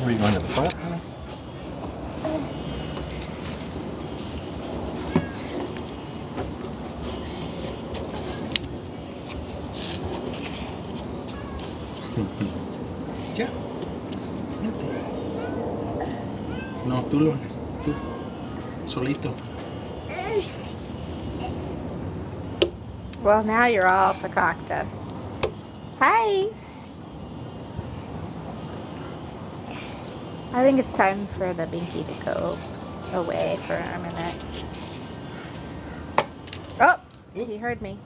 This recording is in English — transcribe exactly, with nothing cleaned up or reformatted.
Are you going to the front? Ya. Vete. No, tú lo haces. Tú. Solito. Well, now you're all fakakta. Hi. I think it's time for the binky to go away for a minute. Oh, he heard me.